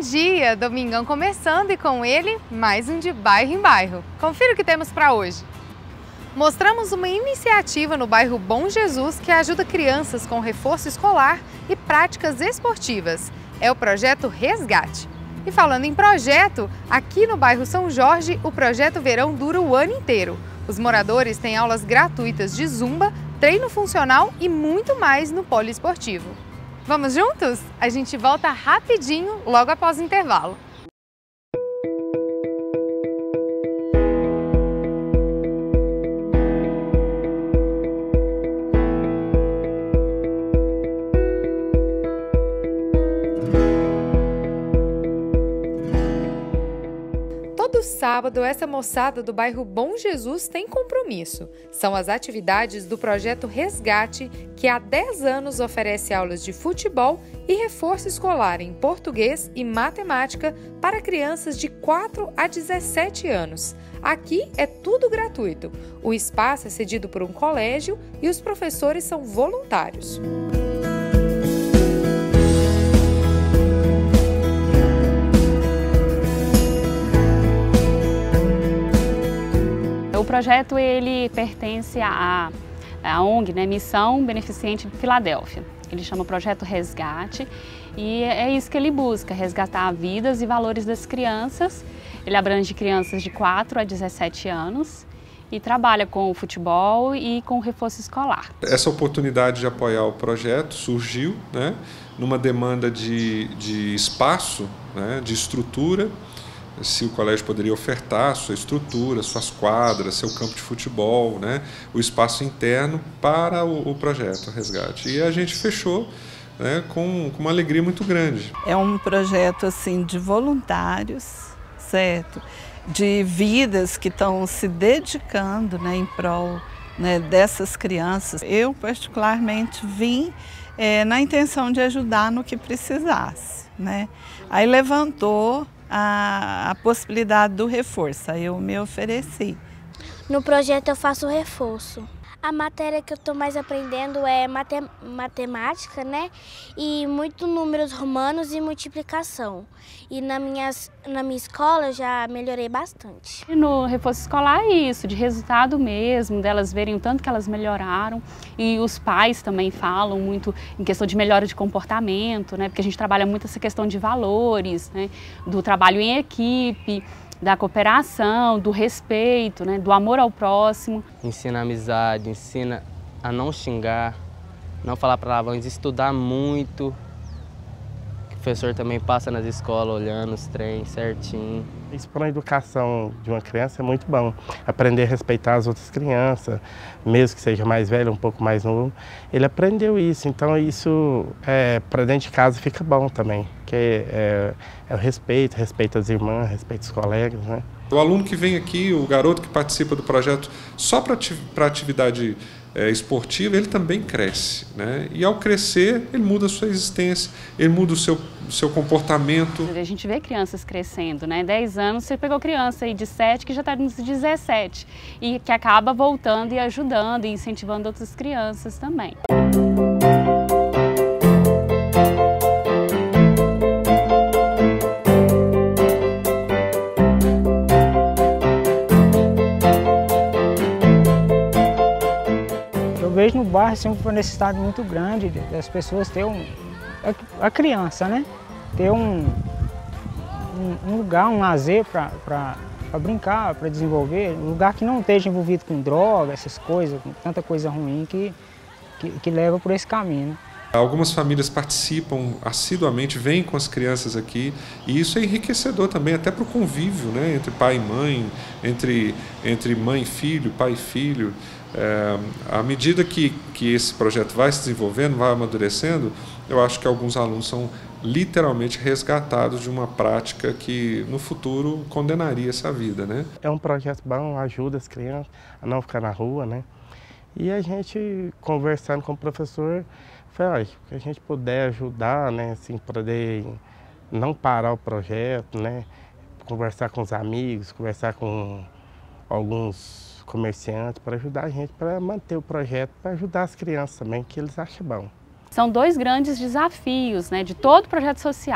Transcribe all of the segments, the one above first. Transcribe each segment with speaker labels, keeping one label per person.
Speaker 1: dia! Domingão começando e com ele, mais um de Bairro em Bairro. Confira o que temos para hoje. Mostramos uma iniciativa no bairro Bom Jesus que ajuda crianças com reforço escolar e práticas esportivas. É o projeto Resgate. E falando em projeto, aqui no bairro São Jorge, o projeto Verão dura o ano inteiro. Os moradores têm aulas gratuitas de zumba, treino funcional e muito mais no poliesportivo. Vamos juntos? A gente volta rapidinho, logo após o intervalo. Todo sábado, essa moçada do bairro Bom Jesus tem compromisso. São as atividades do projeto Resgate, que há 10 anos oferece aulas de futebol e reforço escolar em português e matemática para crianças de 4 a 17 anos. Aqui é tudo gratuito. O espaço é cedido por um colégio e os professores são voluntários.
Speaker 2: O projeto ele pertence à ONG, né, Missão Beneficente de Filadélfia. Ele chama Projeto Resgate e é isso que ele busca, resgatar vidas e valores das crianças. Ele abrange crianças de 4 a 17 anos e trabalha com o futebol e com o reforço escolar.
Speaker 3: Essa oportunidade de apoiar o projeto surgiu, né, numa demanda de espaço, né, de estrutura. Se o colégio poderia ofertar sua estrutura, suas quadras, seu campo de futebol, né, o espaço interno para o projeto Resgate. E a gente fechou, né, com uma alegria muito grande.
Speaker 4: É um projeto assim de voluntários, certo? De vidas que estão se dedicando, né, em prol, né, dessas crianças. Eu particularmente vim na intenção de ajudar no que precisasse, né? Aí levantou a possibilidade do reforço, aí eu me ofereci.
Speaker 5: No projeto eu faço reforço. A matéria que eu estou mais aprendendo é matemática, né? E muito números romanos e multiplicação. E na minha escola eu já melhorei bastante.
Speaker 2: E no reforço escolar é isso, de resultado mesmo, delas verem o tanto que elas melhoraram. E os pais também falam muito em questão de melhora de comportamento, né? Porque a gente trabalha muito essa questão de valores, né? Do trabalho em equipe, da cooperação, do respeito, né, do amor ao próximo.
Speaker 6: Ensina a amizade, ensina a não xingar, não falar palavrões, estudar muito. O professor também passa nas escolas olhando os trens certinho.
Speaker 7: Isso para a educação de uma criança é muito bom. Aprender a respeitar as outras crianças, mesmo que seja mais velho, um pouco mais novo. Ele aprendeu isso, então isso para dentro de casa fica bom também. Que é o respeito às irmãs, respeito aos colegas, né?
Speaker 3: O aluno que vem aqui, o garoto que participa do projeto só para atividade esportiva, ele também cresce, né? E ao crescer, ele muda a sua existência, ele muda o seu comportamento.
Speaker 2: A gente vê crianças crescendo, né? 10 anos, você pegou criança aí de 7 que já está nos 17 e que acaba voltando e ajudando e incentivando outras crianças também.
Speaker 8: Eu vejo no bairro sempre uma necessidade muito grande das pessoas ter a criança, né? Ter um lugar, um lazer para brincar, para desenvolver, um lugar que não esteja envolvido com droga, essas coisas, com tanta coisa ruim que leva por esse caminho.
Speaker 3: Algumas famílias participam assiduamente, vêm com as crianças aqui e isso é enriquecedor também, até para o convívio, né, entre pai e mãe, entre mãe e filho, pai e filho. À medida que esse projeto vai se desenvolvendo, vai amadurecendo, eu acho que alguns alunos são literalmente resgatados de uma prática que no futuro condenaria essa vida, né?
Speaker 7: É um projeto bom, ajuda as crianças a não ficar na rua, né? E a gente, conversando com o professor, foi, que a gente puder ajudar, né, assim, poder não parar o projeto, né, conversar com os amigos, conversar com alguns comerciantes para ajudar a gente, para manter o projeto, para ajudar as crianças também, que eles acham bom.
Speaker 2: São dois grandes desafios, né, de todo projeto social,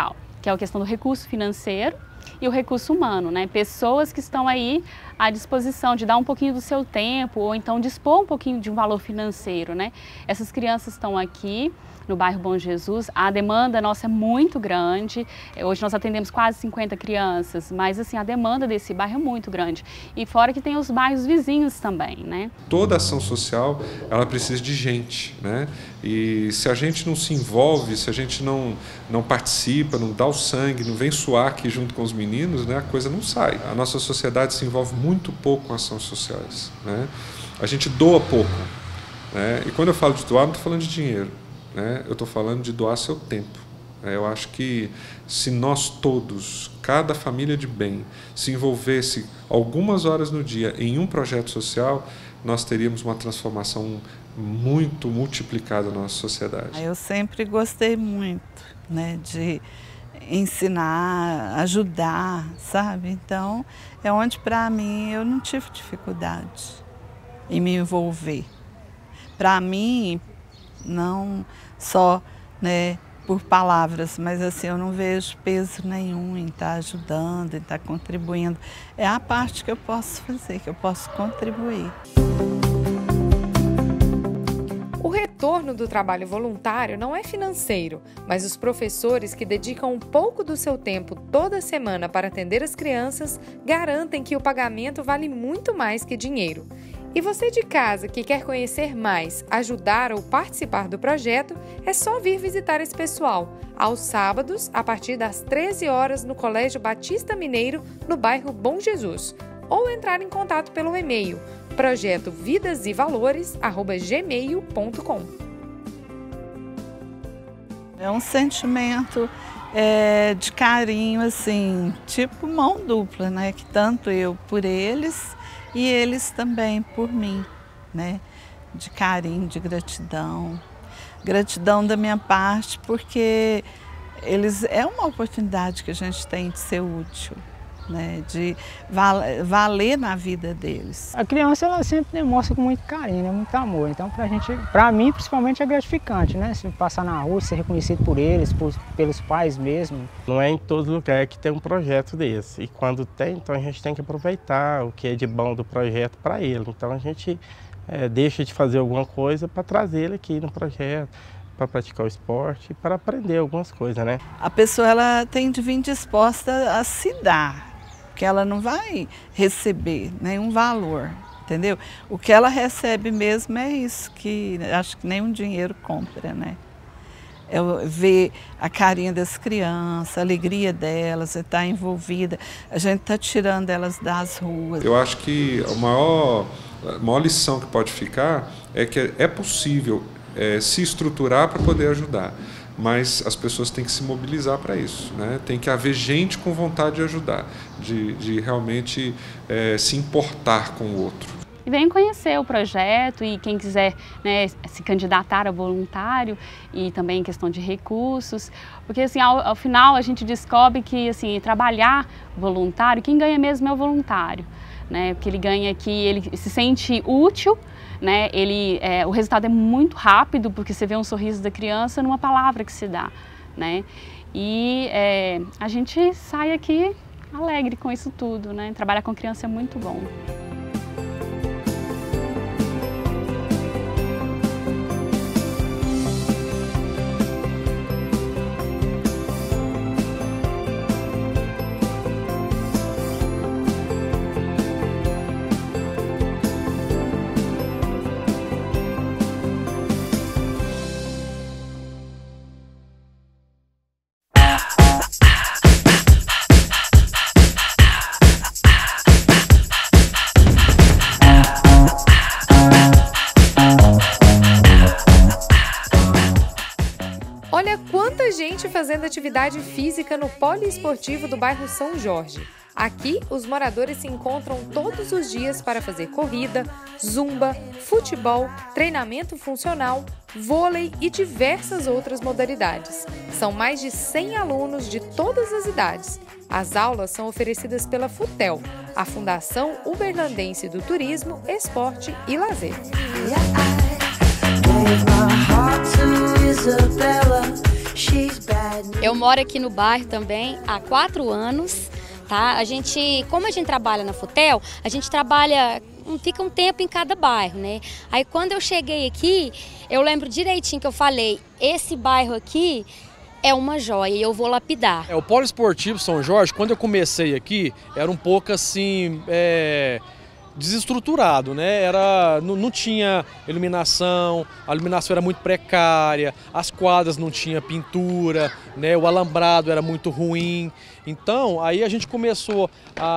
Speaker 2: que é a questão do recurso financeiro e o recurso humano, né? Pessoas que estão aí à disposição de dar um pouquinho do seu tempo ou então dispor um pouquinho de um valor financeiro, né? Essas crianças estão aqui no bairro Bom Jesus, a demanda nossa é muito grande, hoje nós atendemos quase 50 crianças, mas assim, a demanda desse bairro é muito grande. E fora que tem os bairros vizinhos também, né?
Speaker 3: Toda ação social, ela precisa de gente, né? E se a gente não se envolve, se a gente não participa, não dá o sangue, não vem suar aqui junto com os meninos, né? A coisa não sai. A nossa sociedade se envolve muito pouco com ações sociais, né? A gente doa pouco, né? E quando eu falo de doar, não estou falando de dinheiro, né? Eu estou falando de doar seu tempo. Eu acho que se nós todos, cada família de bem, se envolvesse algumas horas no dia em um projeto social, nós teríamos uma transformação muito multiplicada na nossa sociedade.
Speaker 4: Eu sempre gostei muito, né, de ensinar, ajudar, sabe? Então, é onde para mim eu não tive dificuldade em me envolver. Para mim, não só, né, por palavras, mas assim, eu não vejo peso nenhum em estar ajudando, em estar contribuindo. É a parte que eu posso fazer, que eu posso contribuir.
Speaker 1: O retorno do trabalho voluntário não é financeiro, mas os professores que dedicam um pouco do seu tempo toda semana para atender as crianças garantem que o pagamento vale muito mais que dinheiro. E você de casa que quer conhecer mais, ajudar ou participar do projeto, é só vir visitar esse pessoal, aos sábados, a partir das 13 horas, no Colégio Batista Mineiro, no bairro Bom Jesus, ou entrar em contato pelo e-mail projetovidasivalores@gmail.com.
Speaker 4: É um sentimento de carinho, assim, tipo mão dupla, né? Que tanto eu por eles e eles também por mim, né? De carinho, de gratidão. Gratidão da minha parte, porque é uma oportunidade que a gente tem de ser útil, né? De valer na vida deles.
Speaker 8: A criança, ela sempre demonstra com muito carinho, né? Muito amor. Então, pra mim, principalmente, é gratificante, né? Se passar na rua, ser reconhecido por eles, pelos pais mesmo.
Speaker 7: Não é em todo lugar que tem um projeto desse. E quando tem, então a gente tem que aproveitar o que é de bom do projeto para ele. Então a gente deixa de fazer alguma coisa para trazer ele aqui no projeto, para praticar o esporte, para aprender algumas coisas, né?
Speaker 4: A pessoa, ela tem de vir disposta a se dar, porque ela não vai receber nenhum valor, entendeu? O que ela recebe mesmo é isso, que acho que nenhum dinheiro compra, né? É ver a carinha das crianças, a alegria delas, estar envolvida, a gente está tirando elas das ruas.
Speaker 3: Eu acho que a maior lição que pode ficar é que é possível se estruturar para poder ajudar, mas as pessoas têm que se mobilizar para isso, né? Tem que haver gente com vontade de ajudar, de realmente se importar com o outro.
Speaker 2: E venham conhecer o projeto e quem quiser, né, se candidatar a voluntário e também em questão de recursos, porque assim, ao final a gente descobre que assim, trabalhar voluntário, quem ganha mesmo é o voluntário, né? Porque ele ganha aqui, ele se sente útil, né? O resultado é muito rápido, porque você vê um sorriso da criança numa palavra que se dá, né? E a gente sai aqui alegre com isso tudo, né? Trabalhar com criança é muito bom.
Speaker 1: Olha quanta gente fazendo atividade física no poliesportivo do bairro São Jorge. Aqui, os moradores se encontram todos os dias para fazer corrida, zumba, futebol, treinamento funcional, vôlei e diversas outras modalidades. São mais de 100 alunos de todas as idades. As aulas são oferecidas pela FUTEL, a Fundação Uberlandense do Turismo, Esporte e Lazer.
Speaker 9: Eu moro aqui no bairro também há 4 anos, tá? Como a gente trabalha na Futel, a gente fica um tempo em cada bairro, né? Aí quando eu cheguei aqui, eu lembro direitinho que eu falei, esse bairro aqui é uma joia e eu vou lapidar.
Speaker 10: O Polo Esportivo São Jorge, quando eu comecei aqui, era um pouco assim, desestruturado, né? Não tinha iluminação, a iluminação era muito precária, as quadras não tinha pintura, né? O alambrado era muito ruim. Então, aí a gente começou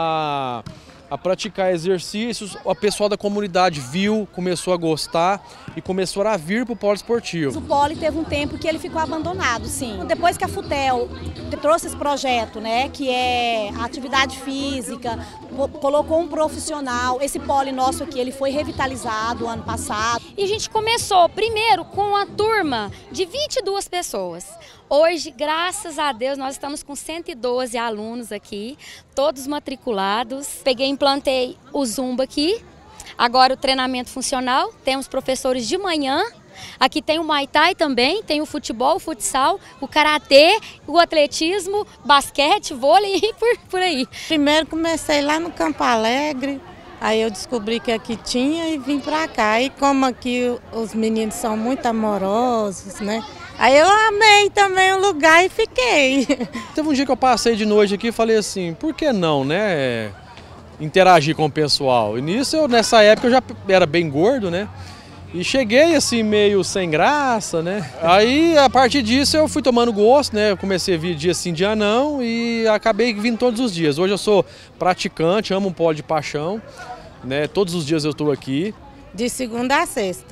Speaker 10: a praticar exercícios, o pessoal da comunidade viu, começou a gostar e começou a vir para o polo esportivo.
Speaker 11: O polo teve um tempo que ele ficou abandonado, sim. Depois que a Futel trouxe esse projeto, né, que é a atividade física, colocou um profissional, esse polo nosso aqui, ele foi revitalizado ano passado.
Speaker 9: E a gente começou primeiro com uma turma de 22 pessoas. Hoje, graças a Deus, nós estamos com 112 alunos aqui, todos matriculados. Implantei o Zumba aqui, agora o treinamento funcional, temos professores de manhã. Aqui tem o Muay Thai também, tem o futebol, o futsal, o karatê, o atletismo, basquete, vôlei e por aí.
Speaker 12: Primeiro comecei lá no Campo Alegre, aí eu descobri que aqui tinha e vim pra cá. E como aqui os meninos são muito amorosos, né? Aí eu amei também o lugar e fiquei.
Speaker 10: Teve um dia que eu passei de noite aqui e falei assim, por que não, né? Interagir com o pessoal. E nisso, nessa época eu já era bem gordo, né? E cheguei assim meio sem graça, né? Aí a partir disso eu fui tomando gosto, né? Eu comecei a vir dia sim, dia não e acabei vindo todos os dias. Hoje eu sou praticante, amo um polo de paixão, né? Todos os dias eu estou aqui.
Speaker 12: De segunda a sexta.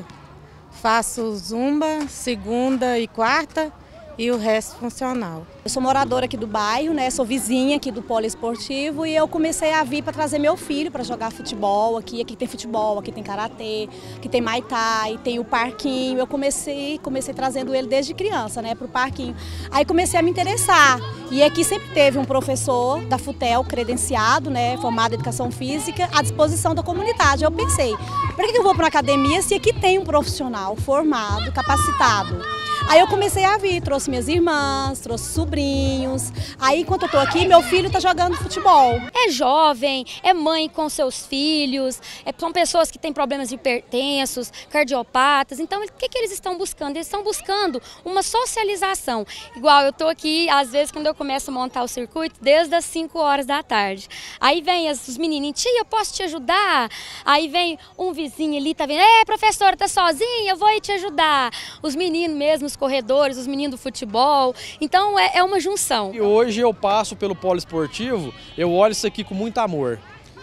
Speaker 12: Faço zumba, segunda e quarta e o resto funcional.
Speaker 11: Eu sou moradora aqui do bairro, né? Sou vizinha aqui do polo esportivo e eu comecei a vir para trazer meu filho para jogar futebol aqui. Aqui tem futebol, aqui tem karatê, aqui tem Muay Thai, tem o parquinho. Eu comecei trazendo ele desde criança, né, para o parquinho. Aí comecei a me interessar e aqui sempre teve um professor da Futel credenciado, né, formado em educação física, à disposição da comunidade. Eu pensei, por que eu vou para uma academia se aqui tem um profissional formado, capacitado? Aí eu comecei a vir, trouxe minhas irmãs, trouxe sobrinhos. Aí, enquanto eu tô aqui, meu filho tá jogando futebol.
Speaker 9: É jovem, é mãe com seus filhos, são pessoas que têm problemas hipertensos, cardiopatas. Então, o que eles estão buscando? Eles estão buscando uma socialização. Igual eu tô aqui, às vezes, quando eu começo a montar o circuito, desde as 5 horas da tarde. Aí vem os menininhos, tia, eu posso te ajudar? Aí vem um vizinho ali, tá vendo? Professora, tá sozinha? Eu vou aí te ajudar. Os meninos mesmo, os corredores, os meninos do futebol. Então é uma junção.
Speaker 10: E hoje eu passo pelo polo esportivo, eu olho isso aqui com muito amor.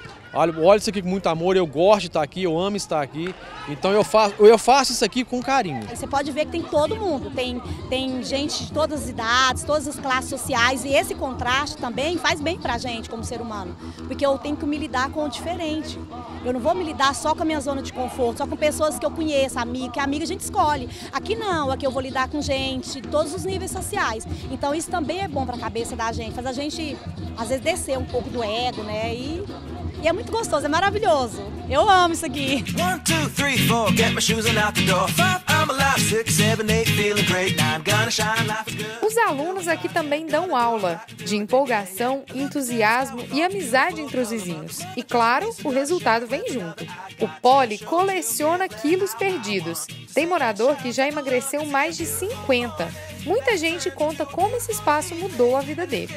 Speaker 10: Olho isso aqui com muito amor, eu gosto de estar aqui, eu amo estar aqui. Então eu faço isso aqui com carinho.
Speaker 11: Você pode ver que tem todo mundo, tem gente de todas as idades, todas as classes sociais. E esse contraste também faz bem pra gente como ser humano. Porque eu tenho que me lidar com o diferente. Eu não vou me lidar só com a minha zona de conforto, só com pessoas que eu conheço, que amiga a gente escolhe. Aqui não, aqui eu vou lidar com gente de todos os níveis sociais. Então isso também é bom pra cabeça da gente, faz a gente às vezes descer um pouco do ego, né? E é muito gostoso, é maravilhoso. Eu amo isso aqui.
Speaker 1: 1, 2, 3, 4, get my shoes and out the door. 5, I'm alive, 6, 7, 8, feeling great. 9, gonna shine, life is good. Os alunos aqui também dão aula de empolgação, entusiasmo e amizade entre os vizinhos. E claro, o resultado vem junto. O Poli coleciona quilos perdidos. Tem morador que já emagreceu mais de 50. Muita gente conta como esse espaço mudou a vida deles.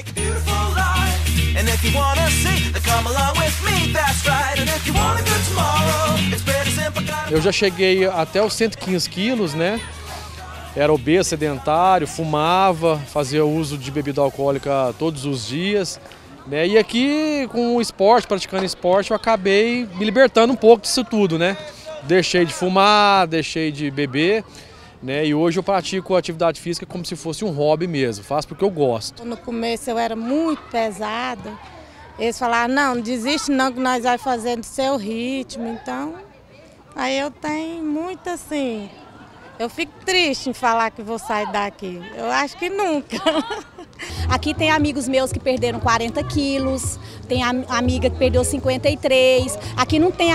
Speaker 10: Eu já cheguei até os 115 quilos, né? Era obeso, sedentário, fumava, fazia uso de bebida alcoólica todos os dias. Né? E aqui, com o esporte, praticando esporte, eu acabei me libertando um pouco disso tudo, né? Deixei de fumar, deixei de beber. Né? E hoje eu pratico atividade física como se fosse um hobby mesmo, faço porque eu gosto.
Speaker 12: No começo eu era muito pesada, eles falaram, não desiste não que nós vamos fazer do seu ritmo, então aí eu tenho muito assim, Eu fico triste em falar que vou sair daqui. Eu acho que nunca.
Speaker 11: Aqui tem amigos meus que perderam 40 quilos, tem amiga que perdeu 53. Aqui não tem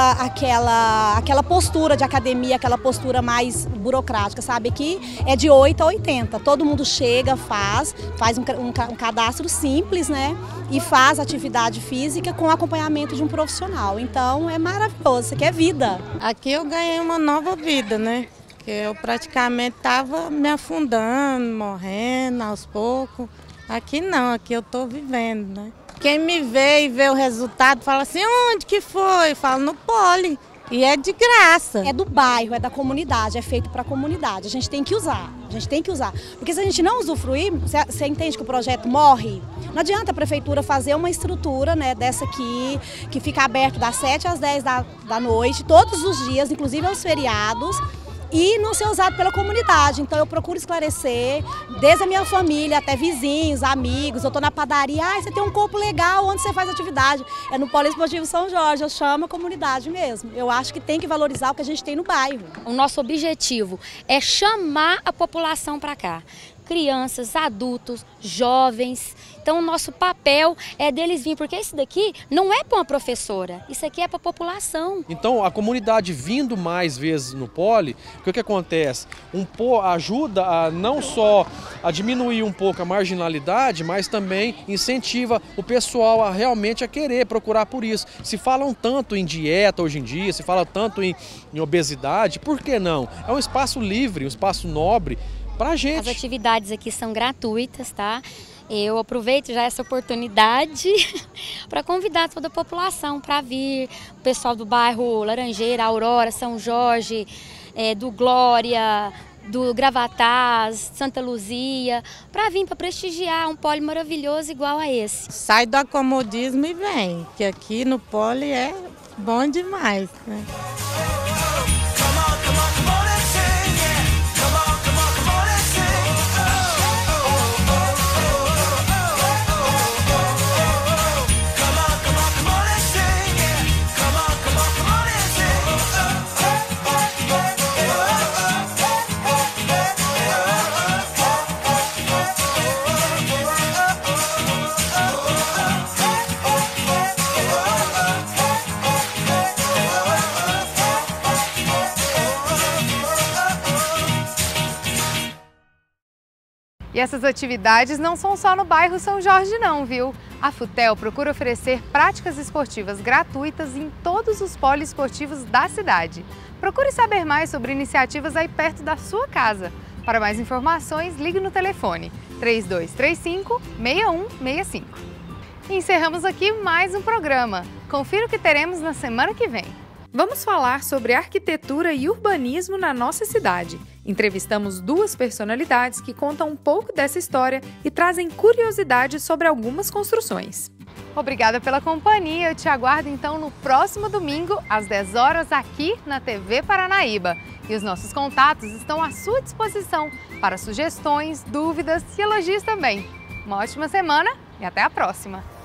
Speaker 11: aquela postura de academia, aquela postura mais burocrática, sabe? Aqui é de 8 a 80. Todo mundo chega, faz um cadastro simples, né? E faz atividade física com acompanhamento de um profissional. Então é maravilhoso, isso aqui é vida.
Speaker 12: Aqui eu ganhei uma nova vida, né? Porque eu praticamente estava me afundando, morrendo aos poucos. Aqui não, aqui eu estou vivendo, né? Quem me vê e vê o resultado fala assim, onde que foi? Eu falo, no Poli. E é de graça.
Speaker 11: É do bairro, é da comunidade, é feito para a comunidade. A gente tem que usar, Porque se a gente não usufruir, você entende que o projeto morre? Não adianta a prefeitura fazer uma estrutura, né, dessa aqui, que fica aberto das 7 às 10 da noite, todos os dias, inclusive aos feriados, e não ser usado pela comunidade. Então eu procuro esclarecer, desde a minha família até vizinhos, amigos. Eu estou na padaria, você tem um corpo legal, onde você faz atividade? É no Polo Esportivo São Jorge, eu chamo a comunidade mesmo. Eu acho que tem que valorizar o que a gente tem no bairro.
Speaker 9: O nosso objetivo é chamar a população para cá. Crianças, adultos, jovens. Então o nosso papel é deles vir, porque isso daqui não é para uma professora, isso aqui é para a população.
Speaker 10: Então a comunidade vindo mais vezes no Poli, o que acontece? Ajuda a não só a diminuir um pouco a marginalidade, mas também incentiva o pessoal a realmente querer procurar por isso. Se falam tanto em dieta hoje em dia, se fala tanto em obesidade, por que não? É um espaço livre, um espaço nobre pra gente.
Speaker 9: As atividades aqui são gratuitas, tá? Eu aproveito já essa oportunidade para convidar toda a população para vir, o pessoal do bairro Laranjeira, Aurora, São Jorge, do Glória, do Gravatás, Santa Luzia, para vir para prestigiar um poli maravilhoso igual a esse.
Speaker 12: Sai do acomodismo e vem, que aqui no poli é bom demais, né?
Speaker 1: E essas atividades não são só no bairro São Jorge não, viu? A Futel procura oferecer práticas esportivas gratuitas em todos os poliesportivos da cidade. Procure saber mais sobre iniciativas aí perto da sua casa. Para mais informações, ligue no telefone 3235-6165. E encerramos aqui mais um programa. Confira o que teremos na semana que vem. Vamos falar sobre arquitetura e urbanismo na nossa cidade. Entrevistamos duas personalidades que contam um pouco dessa história e trazem curiosidades sobre algumas construções. Obrigada pela companhia, eu te aguardo então no próximo domingo, às 10 horas, aqui na TV Paranaíba. E os nossos contatos estão à sua disposição para sugestões, dúvidas e elogios também. Uma ótima semana e até a próxima!